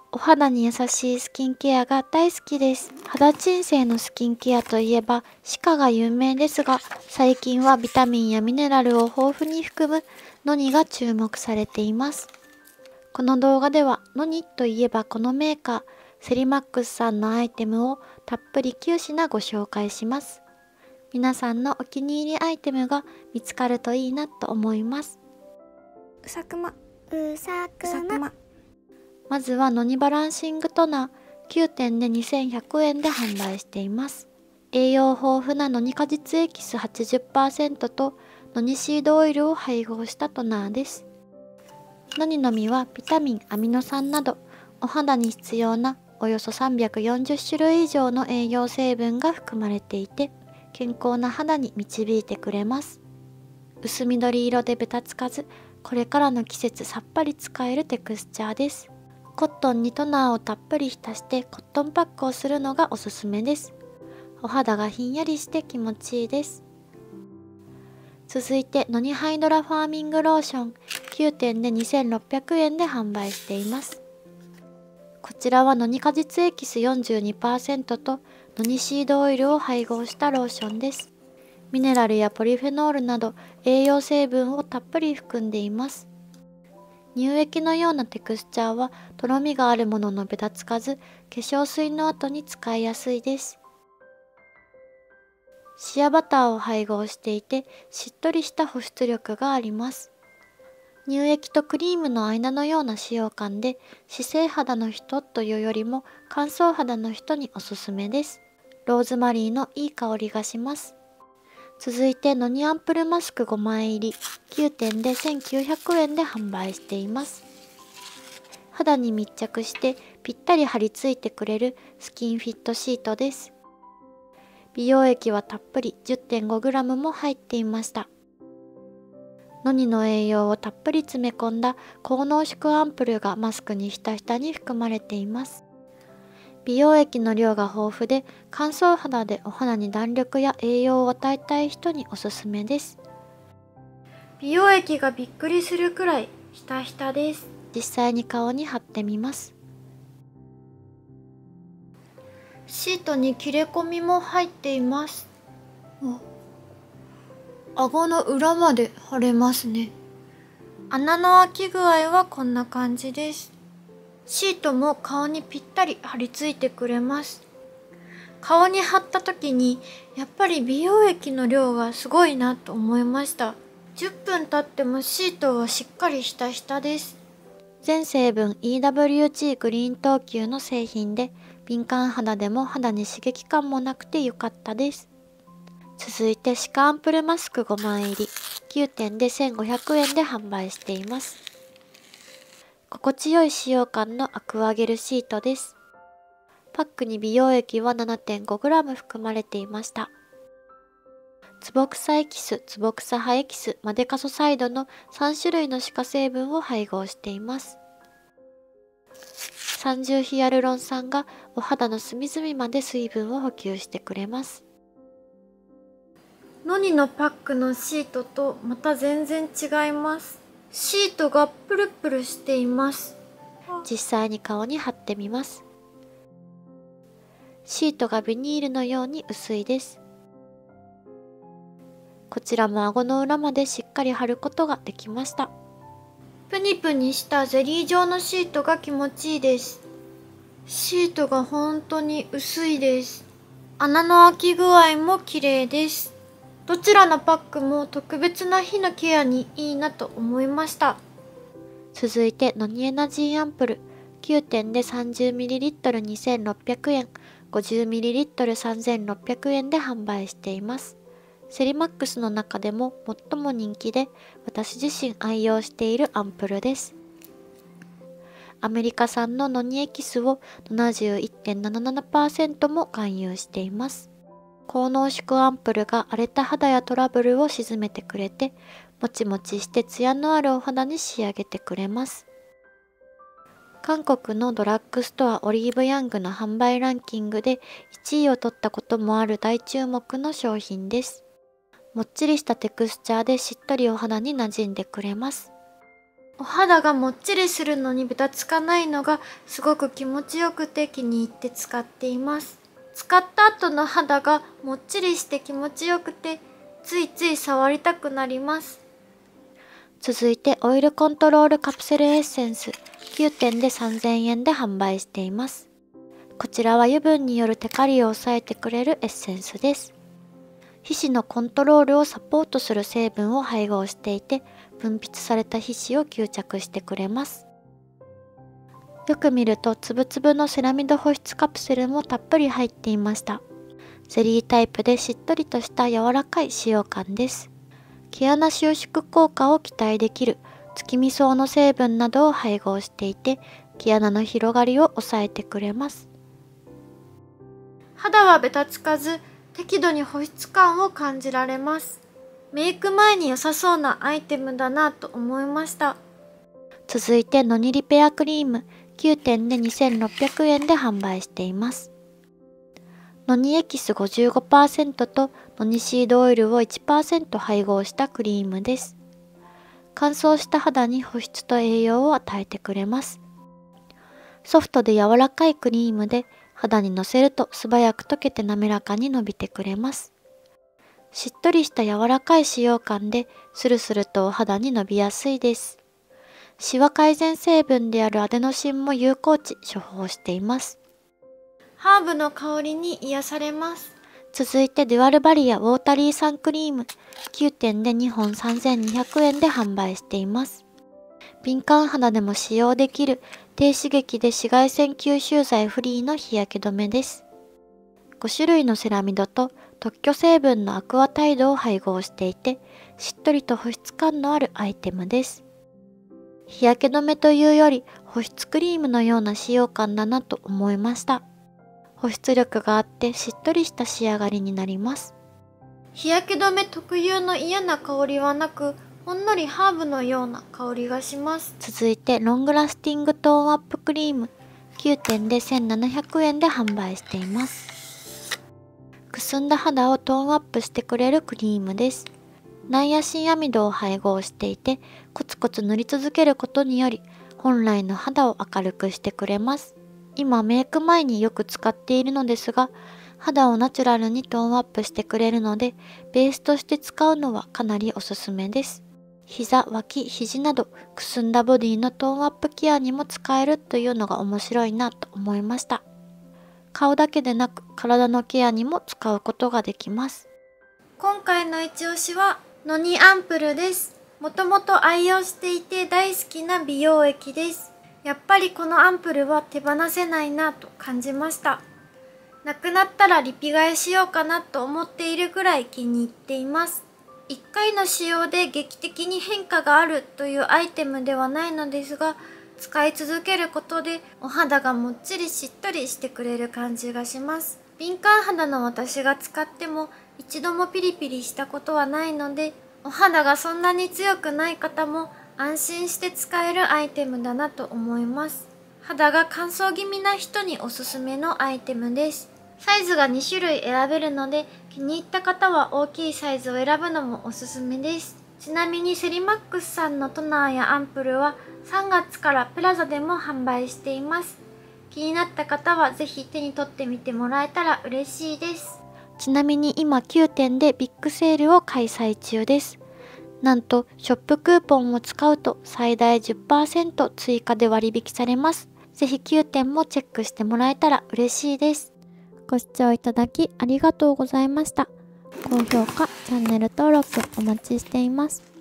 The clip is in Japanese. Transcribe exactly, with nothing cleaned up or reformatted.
お肌に優しいスキンケアが大好きです。肌鎮静のスキンケアといえばシカが有名ですが、最近はビタミンやミネラルを豊富に含むノニが注目されています。この動画ではノニといえばこのメーカー、セリマックスさんのアイテムをたっぷりきゅう品ご紹介します。皆さんのお気に入りアイテムが見つかるといいなと思います。 うさくまうさくままずはノニバランシングトナー、きゅうてんでにせんひゃくえんで販売しています。栄養豊富なノニ果実エキス はちじゅっパーセント とノニシードオイルを配合したトナーです。ノニの実はビタミン、アミノ酸などお肌に必要なおよそさんびゃくよんじゅっしゅるい以上の栄養成分が含まれていて、健康な肌に導いてくれます。薄緑色でベタつかず、これからの季節さっぱり使えるテクスチャーです。コットンにトナーをたっぷり浸してコットンパックをするのがおすすめです。お肌がひんやりして気持ちいいです。続いてノニハイドラファーミングローション、きゅうてんでにせんろっぴゃくえんで販売しています。こちらはノニ果実エキス よんじゅうにパーセント とノニシードオイルを配合したローションです。ミネラルやポリフェノールなど栄養成分をたっぷり含んでいます。乳液のようなテクスチャーはとろみがあるもののべたつかず、化粧水の後に使いやすいです。シアバターを配合していてしっとりした保湿力があります。乳液とクリームの間のような使用感で、脂性肌の人というよりも乾燥肌の人におすすめです。ローズマリーのいい香りがします。続いてノニアンプルマスクごまい入り、きゅうてんでせんきゅうひゃくえんで販売しています。肌に密着してぴったり張り付いてくれるスキンフィットシートです。美容液はたっぷり じゅってんごグラム も入っていました。ノニの栄養をたっぷり詰め込んだ高濃縮アンプルがマスクにひたひたに含まれています。美容液の量が豊富で乾燥肌でお肌に弾力や栄養を与えたい人におすすめです。 美容液がびっくりするくらいひたひたです。 実際に顔に貼ってみます。 シートに切れ込みも入っています。顎の裏まで貼れますね。穴の開き具合はこんな感じです。シートも顔にぴったり貼り付いてくれます。顔に貼った時にやっぱり美容液の量がすごいなと思いました。じゅっぷん経ってもシートはしっかりひたひたです。 全成分 イーダブリュージー グリーン等級の製品で、敏感肌でも肌に刺激感もなくてよかったです。続いてシカアンプルマスクごまい入り、きゅうてんでせんごひゃくえんで販売しています。心地よい使用感のアクアゲルシートです。パックに美容液は ななてんごグラム 含まれていました。ツボクサエキス、ツボクサハエキス、マデカソサイドのさんしゅるいの歯科成分を配合しています。三重ヒアルロン酸がお肌の隅々まで水分を補給してくれます。 ノニのパックのシートとまた全然違います。シートがプルプルしています。 実際に顔に貼ってみます。シートがビニールのように薄いです。こちらも顎の裏までしっかり貼ることができました。 プニプニしたゼリー状のシートが気持ちいいです。シートが本当に薄いです。穴の開き具合も綺麗です。どちらのパックも特別な日のケアにいいなと思いました。 続いてノニエナジーアンプル、きゅうてんで さんじゅうミリリットル にせんろっぴゃくえん、ごじゅうミリリットル さんぜんろっぴゃくえんで販売しています。セリマックスの中でも最も人気で、私自身愛用しているアンプルです。アメリカ産のノニエキスを ななじゅういってんななななパーセント も含有しています。高濃縮アンプルが荒れた肌やトラブルを鎮めてくれて、もちもちしてツヤのあるお肌に仕上げてくれます。韓国のドラッグストアオリーブヤングの販売ランキングでいちいを取ったこともある大注目の商品です。もっちりしたテクスチャーでしっとりお肌に馴染んでくれます。 お肌がもっちりするのにベタつかないのがすごく気持ちよくて気に入って使っています。使った後の肌がもっちりして気持ちよくてついつい触りたくなります。 続いてオイルコントロールカプセルエッセンスきゅうてんでさんぜんえんで販売しています。こちらは油分によるテカリを抑えてくれるエッセンスです。皮脂のコントロールをサポートする成分を配合していて、分泌された皮脂を吸着してくれます。よく見るとつぶつぶのセラミド保湿カプセルもたっぷり入っていました。ゼリータイプでしっとりとした柔らかい使用感です。毛穴収縮効果を期待できる月見草の成分などを配合していて、毛穴の広がりを抑えてくれます。 肌はベタつかず適度に保湿感を感じられます。メイク前に良さそうなアイテムだなと思いました。 続いてノニリペアクリームきゅうてんでにせんろっぴゃくえんで販売しています。ノニエキス ごじゅうごパーセント とノニシードオイルを いちパーセント 配合したクリームです。乾燥した肌に保湿と栄養を与えてくれます。ソフトで柔らかいクリームで肌にのせると素早く溶けて滑らかに伸びてくれます。しっとりした柔らかい使用感でスルスルとお肌に伸びやすいです。シワ改善成分であるアデノシンも有効値処方しています。 ハーブの香りに癒されます。 続いてデュアルバリアウォータリーサンクリームきゅうてんでにほんさんぜんにひゃくえんで販売しています。敏感肌でも使用できる低刺激で紫外線吸収剤フリーの日焼け止めです。ごしゅるいのセラミドと特許成分のアクアタイドを配合していて、しっとりと保湿感のあるアイテムです。日焼け止めというより保湿クリームのような使用感だなと思いました。保湿力があってしっとりした仕上がりになります。 日焼け止め特有の嫌な香りはなく、ほんのりハーブのような香りがします。 続いてロングラスティングトーンアップクリームきゅうてんでせんななひゃくえんで販売しています。くすんだ肌をトーンアップしてくれるクリームです。ナイアシンアミドを配合していて、コツコツ塗り続けることにより本来の肌を明るくしてくれます。今メイク前によく使っているのですが、肌をナチュラルにトーンアップしてくれるので、ベースとして使うのはかなりおすすめです。膝、脇、肘などくすんだボディのトーンアップケアにも使えるというのが面白いなと思いました。顔だけでなく体のケアにも使うことができます。 今回のイチオシはノニアンプルです。もともと愛用していて大好きな美容液です。やっぱりこのアンプルは手放せないなと感じました。なくなったらリピ買いしようかなと思っているぐらい気に入っています。いっかいの使用で劇的に変化があるというアイテムではないのですが、使い続けることでお肌がもっちりしっとりしてくれる感じがします。敏感肌の私が使っても一度もピリピリしたことはないので、お肌がそんなに強くない方も安心して使えるアイテムだなと思います。肌が乾燥気味な人におすすめのアイテムです。サイズがにしゅるい選べるので、気に入った方は大きいサイズを選ぶのもおすすめです。ちなみにセリマックスさんのトナーやアンプルはさんがつからプラザでも販売しています。気になった方はぜひ手に取ってみてもらえたら嬉しいです。 ちなみに今きゅうてんでビッグセールを開催中です。なんとショップクーポンを使うと最大 じゅっパーセント 追加で割引されます。ぜひきゅうてんもチェックしてもらえたら嬉しいです。ご視聴いただきありがとうございました。高評価、チャンネル登録お待ちしています。